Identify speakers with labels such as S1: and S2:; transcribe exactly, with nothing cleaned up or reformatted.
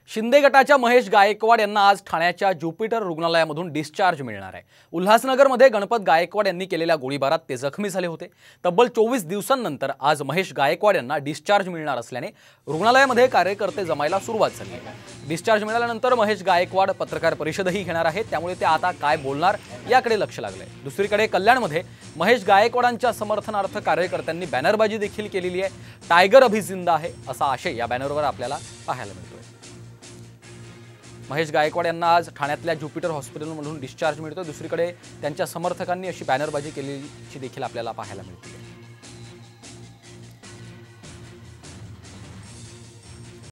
S1: शिंदे गटाच्या महेश गायकवाड यांना आज ठाण्याच्या ज्युपिटर रुग्णालयामधून डिस्चार्ज मिळणार आहे। उल्हासनगरमध्ये गणपत गायकवाड यांनी केलेल्या गोळीबारात ते जखमी झाले होते। तब्बल चोवीस दिवसांनंतर आज महेश गायकवाड यांना डिस्चार्ज मिळणार असल्याने रुग्णालयामध्ये कार्यकर्ते जमायला सुरुवात झाली आहे। डिस्चार्ज मिळाल्यानंतर महेश गायकवाड पत्रकार परिषदही घेणार आहेत, त्यामुळे ते आता काय बोलणार याकडे लक्ष लागलंय। दुसरीकडे कल्याणमध्ये महेश गायकवाडांच्या समर्थनार्थ कार्यकर्त्यांनी बॅनरबाजी देखील केलेली आहे। टायगर अभी जिंदा आहे असा आशय या बॅनरवर आपल्याला पाहायला मिळतोय। महेश गायकवाड यांना आज ठाण्यातल्या ज्युपिटर हॉस्पिटलमधून डिस्चार्ज मिळतो। दुसरीकडे त्यांच्या समर्थकांनी अशी बॅनरबाजी केलेली देखील आपल्याला पाहायला मिळते।